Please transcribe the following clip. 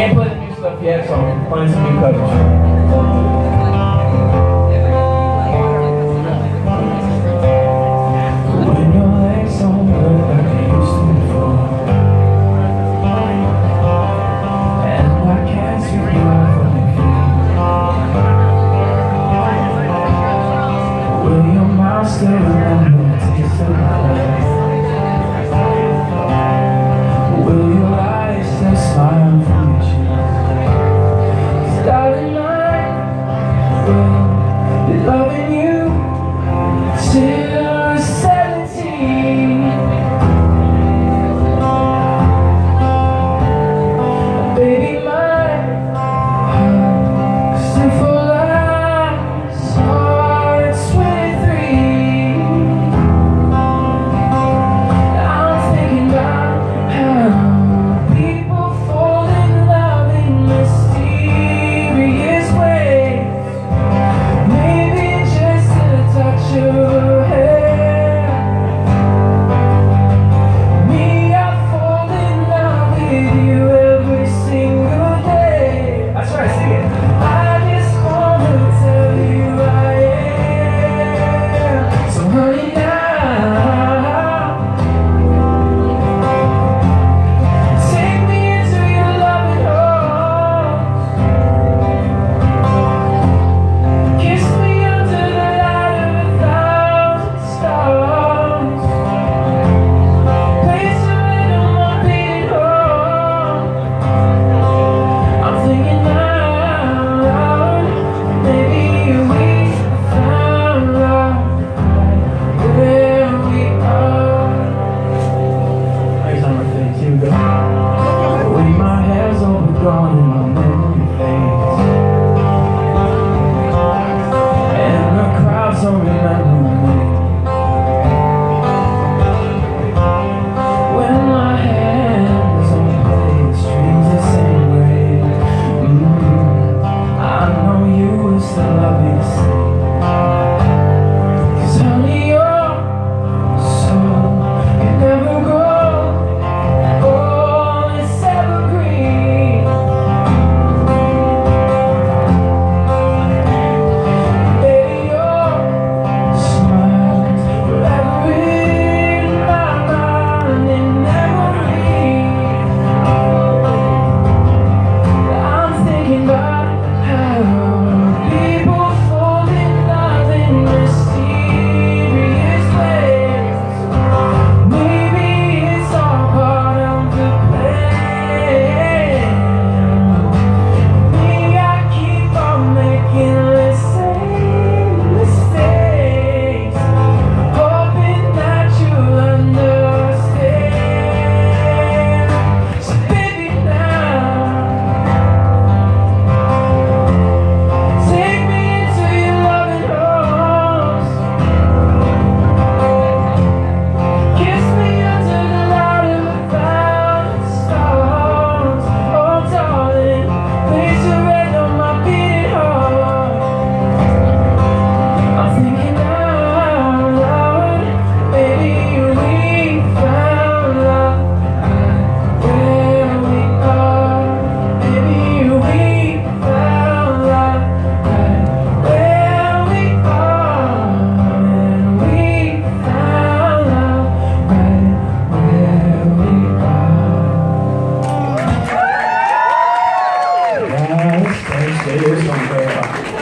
Can't play the new stuff yet, so I'm playing some new covers. Still remember the taste of my life. Will your eyes still smile from your cheeks? 'Cause darling, I will be loving you till 17. Baby, my heart is still full of hearts. Gone in my memory fades, and the crowds don't remember me. When my hands don't play the strings the same way, I know you will still love me the same. 'Cause honey, your soul can never grow. Oh, it's evergreen. Stay here somewhere.